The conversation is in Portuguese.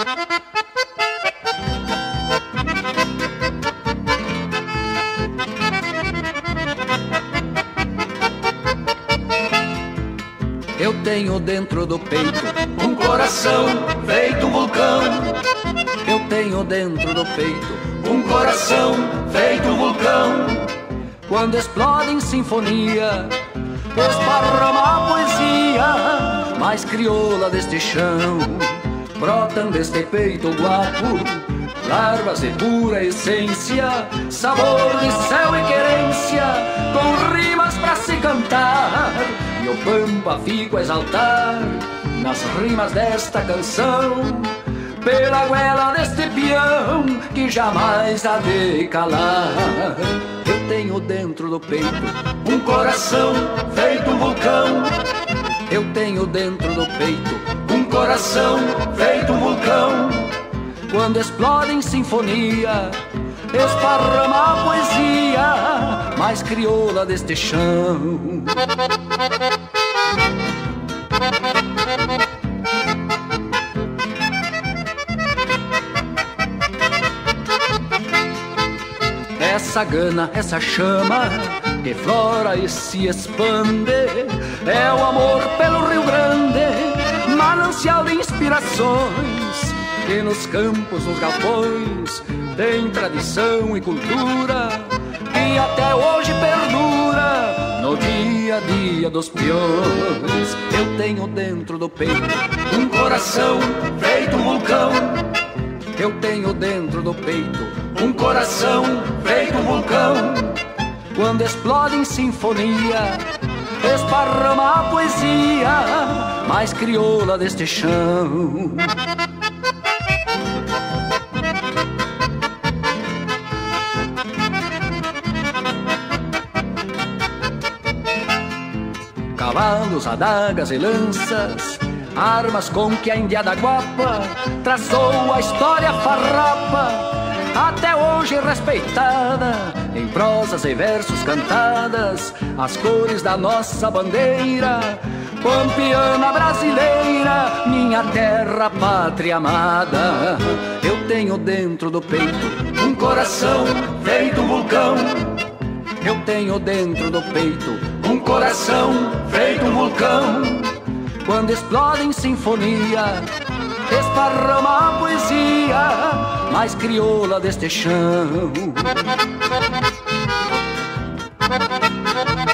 Eu tenho dentro do peito um coração feito vulcão. Eu tenho dentro do peito um coração feito vulcão. Quando explode em sinfonia, esparrama a poesia mais crioula deste chão. Brotam deste peito guapo larvas de pura essência, sabor de céu e querência, com rimas pra se cantar. E o pampa fico a exaltar nas rimas desta canção, pela goela deste peão que jamais há de calar. Eu tenho dentro do peito um coração feito vulcão. Eu tenho dentro do peito um coração feito vulcão. Quando explode em sinfonia, esparrama a poesia mais crioula deste chão. Essa gana, essa chama que flora e se expande, é o amor pelo Rio Grande, manancial de inspirações, que nos campos, nos galpões, tem tradição e cultura, que até hoje perdura no dia a dia dos peões. Eu tenho dentro do peito um coração feito vulcão. Eu tenho dentro do peito um coração feito vulcão. Quando explode em sinfonia, esparrama a poesia mais crioula deste chão. Cavalos, adagas e lanças, armas com que a indiada guapa traçou a história farrapa, até hoje respeitada, em prosas e versos cantadas, as cores da nossa bandeira, pampiana brasileira, minha terra, pátria amada. Eu tenho dentro do peito um coração feito vulcão. Eu tenho dentro do peito um coração feito vulcão. Quando explode em sinfonia, esparrama a poesia mais crioula deste chão.